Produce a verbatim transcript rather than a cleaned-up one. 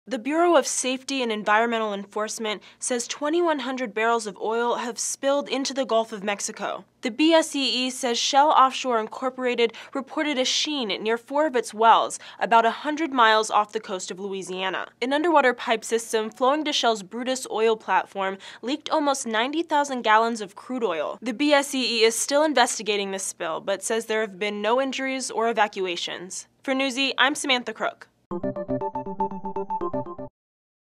The Bureau of Safety and Environmental Enforcement says twenty-one hundred barrels of oil have spilled into the Gulf of Mexico. The B S E E says Shell Offshore Incorporated reported a sheen near four of its wells, about one hundred miles off the coast of Louisiana. An underwater pipe system flowing to Shell's Brutus oil platform leaked almost ninety thousand gallons of crude oil. The B S E E is still investigating this spill, but says there have been no injuries or evacuations. For Newsy, I'm Samantha Crook.